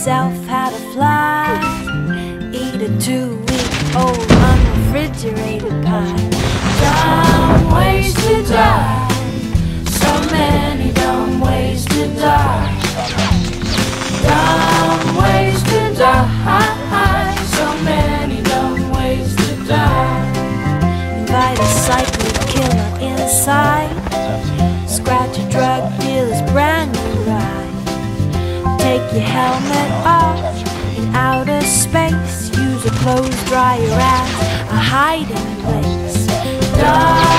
yourself how to fly. Eat a 2-week-old unrefrigerated pie. Dumb ways to die. So many dumb ways to die. Dumb ways to die. So many dumb ways to die. Invite a psycho killer inside. Scratch a drug dealer's brand new ride. Take your helmet off in outer space. Use a clothes dryer as a hiding place.